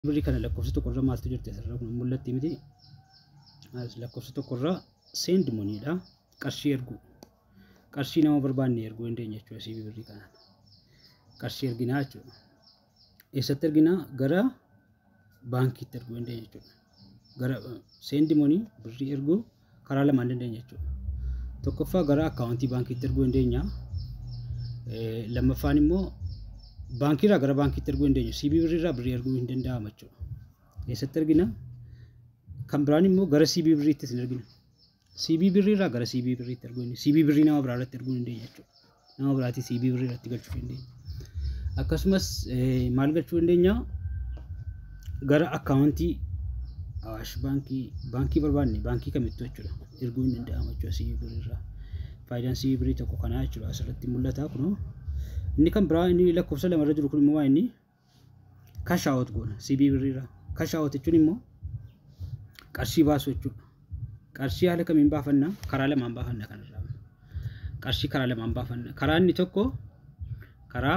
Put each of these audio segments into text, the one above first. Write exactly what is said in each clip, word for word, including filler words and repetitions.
بري كان لكوفسة قرّة مالتو جرت يسرّق من مولت تيمتي as لكوفسة قرّة send money لا قرشي يرجو قرشي نما بربان يرجو إندي يجوا سي بري كان قرشي يرجينا يجوا إيش ترجينا غرا بانكي ترجو إندي يجوا غرا send money بري يرجو كرالا ماندي يجوا توكفا غرا account بانكي ترجو إندي نيا لما فاني مو بانكي را غرا بانكي ترجو إندي نيا سي بري را بري يرجو إندي دا مچو إيش ترجينا كمبراني مو غرا سي بري تسنرجينا سي بري را غرا سي بري ترجو إندي سي بري نما برا ترجو إندي يجوا نما براتي سي بري را تيجال شو إندي akkasumas maal galchuu dandeenya gara akkaawuntii Awaash baankii baankii barbaanne baankii kamittuu jechuudha erguu hin danda'amu jechuudha C B birrii irraa faayidaan C B birrii tokko kanaa jechuudha asirratti mul'ata kunoo inni kan biraa inni lakkoofsa lama irra jiru kun immoo inni cash out goona C B birrii irraa cash out jechuun immoo qarshii baasu jechuudha qarshii haala kamiin baafanna karaa lamaan baafanna kanarraa qarshii karaa lamaan baafanna karaa inni tokko karaa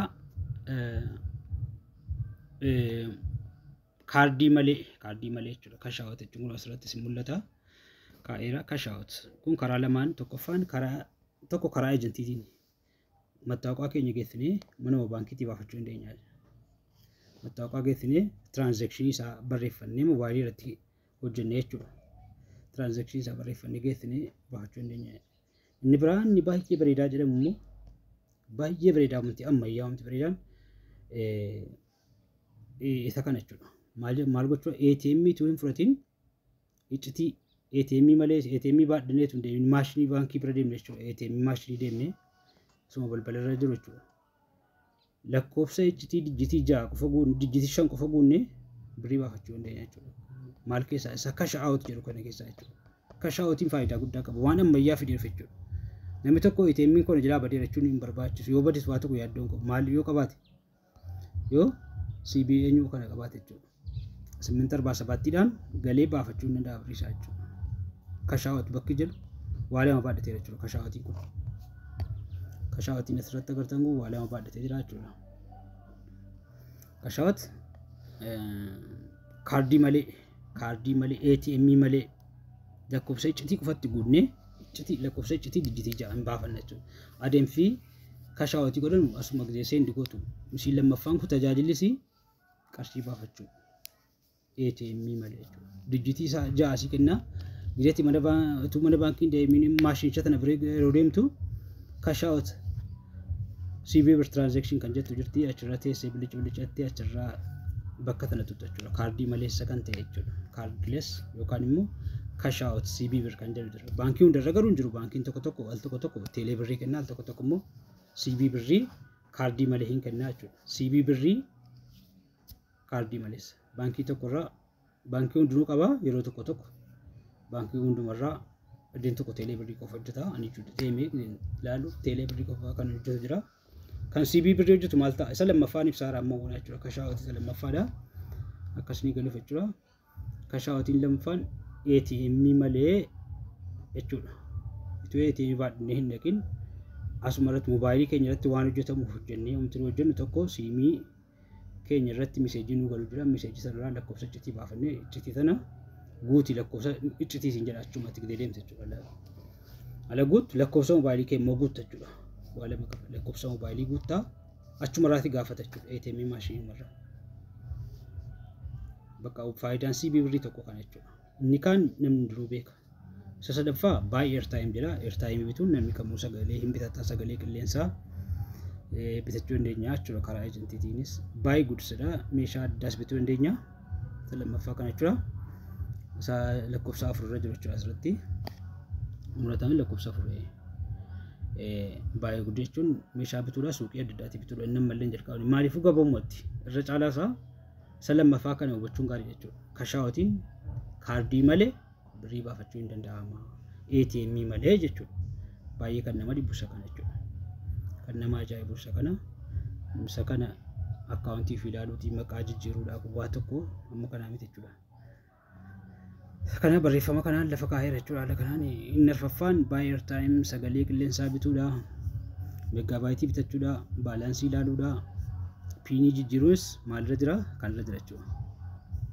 kaardii malee kaardii malee jechuudha cash out jechuun asirratti simulata kaa'eera cash out kun karaa lamaan tokkoffaan karaa tokko karaa ejentiin mattaawaqaa keenya geessinee manuma baankiitii baafachuu dandeenya mattaawaqaa geessinee transaction isaa barreeffannee moobaayilii irratti hojjennee jechuudha transaction isaa barreeffannee geessinee baafachuu dandeenya inni biraan inni baay'ee bareedaa jedhamu immoo baay'ee bareedaa wanti ammayyaa wanti bareedaan isa kana jechuudha maal maal gochuu A T M tu hin fudhatin iccitii A T M malee A T M baadhannee tun deemne maashinii baankii bira deemne jechuudha A T M maashinii deemne suma balbala irra jiru jechuudha lakkoofsa iccitii dijitii ja'a qofa guunne dijitii shan qofa guunne birrii baafachuu dandeenya jechuudha maal keessaa isa cash out jedhu kana keessaa jechuudha cash outiin faayidaa guddaa qaba waan ammayyaa fidee jechuudha namni tokko A T M kun jira badee jechuun hin barbaachisu yoo badis waa tokko yaaddoon qabu maal yoo qabaate yoo C B N kana qabaate jechuudha simmintar baasabaattiidhaan galee baafachuu hin danda'a birrii isaa jechuudha cash out bakki jedhu waa lama baadhatee jechuudha cash outiin kun cash outiin asirratti agartan kun waa lama baadhatee jira jechuudha cash out kaardii malee kaardii malee A T M malee lakkoofsa iccitii qofatti guunnee iccitii lakkoofsa iccitii dijitii ja'a hin baafanna jechuudha adeemsi cash out godhan asuma gisee seend gootu misiin lammaffaan kun tajaajilisi qarshii baafachuu A T M malee jechuudha dijitii isaa ja'a si kenna gideetti mana baankiitu mana baankii deemini maashinicha tana biree yeroo deemtu cash out C B bir transaction kan jettu jirti achirra teessee bilicha bilichatti achirraa bakka tana tuttu jechuudha kaardii maleessa kan ta'e jechuudha cardless yookaan immoo cash out C B bir kan jedhu jira baankii hundarra garuu hin jiru baankiin tokko tokko al tokko tokko teelee birrii kenna al tokko tokko immoo C B birrii kaardii malee hin kenna jechuudha C B birrii kaardii maleessa baankii tokkorraa baankii hundinuu qaba yeroo tokko tokko baankii hundumarraa addeen tokko teelee birrii qofa hojjeta ani jechuudha deemee ilaalu teelee birrii qofa kan hojjetu jira kan C B birrii hojjetu maal ta'a isa lammaffaan ibsaara ammoo goona jechuudha cash out isa lammaffaadha akkasni galuuf jechuudha cash outiin lammaffaan A T M malee jechuudha itu A T M baadhannee hin dhaqin asuma irratti moobaayilii keenya irratti waan hojjetamu hojjennee wanti nu hojjennu tokko siimii keenya irratti meseejii nu galu jira meseejii sanarraa lakkoofsa iccitii baafannee iccitii sana guuti lakkoofsa iccitii siin jedha achumatti gidee deemte jechuudha ala guutu lakkoofsa moobaayilii keenya immoo guutta jechuudha waa lama qaba lakkoofsa moobaayilii guuttaa achuma irraati gaafata jechuudha A T M maashinii irraa bakka faayidaan C B birrii tokko kana jechuudha inni kaan namni duruu beeka isa sadaffaa buy airtime jedha airtime bituun namni kamuu sagalee hin bitata sagalee qilleensaa bitachuu dandeenya jechuudha karaa ejentiitiinis buy goods dha meeshaa addaas bituu dandeenya isa lammaffaa kana jechuudha isa lakkoofsa afur irra jiru jechuudha asirratti mul'atan lakkoofsa afur buy goods jechuun meeshaa bituudha suuqii adda addaatti bituudha inni malleen jalqabni maaliifuu gabamuutti irra caalaa isaa isa lammaffaa kana hubachuun gaarii jechuudha cash outiin kaardii malee birrii baafachuu hin danda'ama A T M malee jechuudha baay'ee kan nama dhibbu isa kana jechuudha kan nama ajaa'ibu isa kana isa kana akkaawuntii fi ilaaluutii maqaa jijjiiruudhaaf waa tokko amma kanaa miti jechuudha kana barreeffama kanaan lafa kaa'eera jechuudha haala kanaan inni arfaffaan buy airtime sagalee qilleensaa bituudha megaabaayitii bitachuudha baalaansii ilaaluudha piinii jijjiiruunis maalirra jira kanirra jira jechuudha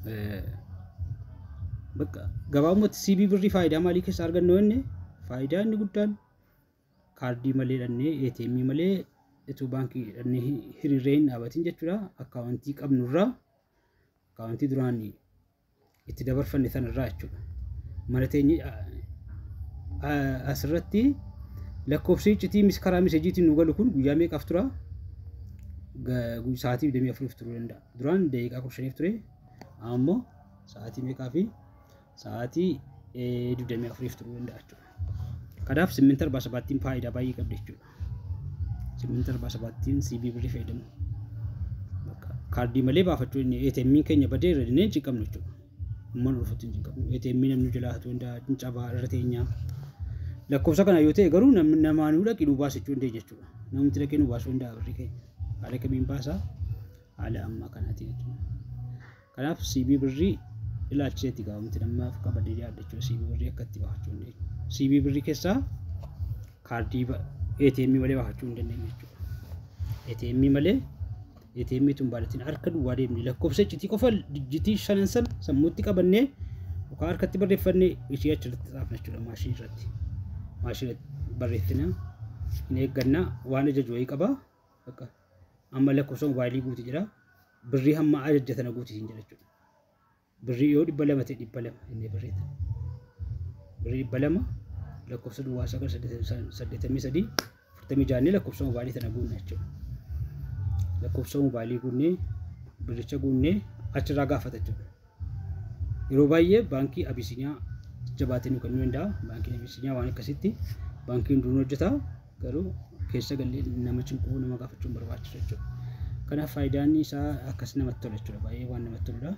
bakka gabaabumatti C B birrii faayidaa maalii keessa argannu jenne faayidaa inni guddaan kaardii malee dhannee A T M malee itu baankii dhannee hiriireen dhaabatiin jechuudha akkaawuntii qabnurraa akkaawuntii duraan itti dabarfanne sanarraa jechuudha mana teenye asirratti lakkoofsi iccitii mis karaa miseejiitiin nu galu kun guyyaa meeqaaf tura sa'aatii digdamii afuriif turuu danda'a duraan daqiiqaa kudha shaniif ture ammoo sa'aatii meeqaa fi sa'aatii digdamii afuriif turuu danda'a jechuudha kanaaf simminta arbaa sabaattiin faayidaa baay'ee qabdi jechuudha simminta arbaa sabaattiin C B birrii fayyadamu kaardii malee baafachuu inni A T M keenya badee irra dineen cinqabnu jechuudha umman dhufuutti cinqabnu A T M namni jalaatu hundaa cincabaa irra teenyaa lakkoofsa kana yoo ta'e garuu namaanuu dhaqi nu baasachuu hundee jechuudha namni dhaqi nu baasuu hundaa birrii keenya haala kamiin baasaa haala ammaa kanaatiin jechuudha kanaaf C B birrii ilaalchiseetti gaafamti namaaf qabadee yaadachuudha C B birrii akka itti baafachuu hundee C B birrii keessaa kaardii A T M malee baafachuu hin dandeenye jechuudha A T M malee A T M tun baalatiin harka duwwaa deemni lakkoofsa iccitii qofa dijitii shanan san sammuutti qabannee yookaan harkatti barreeffannee ishee achirratti xaafna jechuudha maashinii irratti maashinii barreeffina hin eeggannaa waan ajaju wayii qaba bakka amma lakkoofsa moobaayilii guutii jira birrii hamma ajajjatana guutii hin jira jechuudha birrii yoo dhibba lama ta'e dhibba lama inni barreeta birrii dhibba lama lakkoofsa duwwaa sagal saddeettamii sadii afurtamii jaha lakkoofsa moobaayilii tana guunna jechuudha lakkoofsa moobaayilii guunnee birricha guunnee achirraa gaafata jechuudha yeroo baay'ee baankii Abisiiniyaa jabaatee nu kennuu danda'a baankii Abisiiniyaa waan akkasitti baankiin duun hojjeta garuu keessa gallee nama cinquu nama gaafachuun barbaachisu jechuudha kanaaf faayidaan isaa akkas namatti tola jechuudha baay'ee waan namatti toludha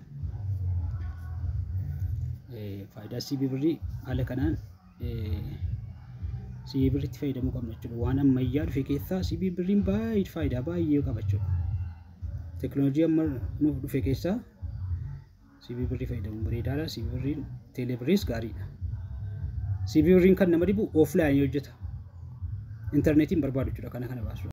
faayidaa C B birrii haala kanaan C B birriitti fayyadamuu qabna jechuudha waan ammayyaa dhufe keessaa C B birriin baay'ee faayidaa baay'ee qaba jechuudha teknooloojii amma nuuf dhufe keessaa C B birrii fayyadamuun bareedaadha C B birriin teelee birriis gaariidha C B birriin kan nama dhibu offline hojjeta internetiin barbaadu jechuudha kana kana baasu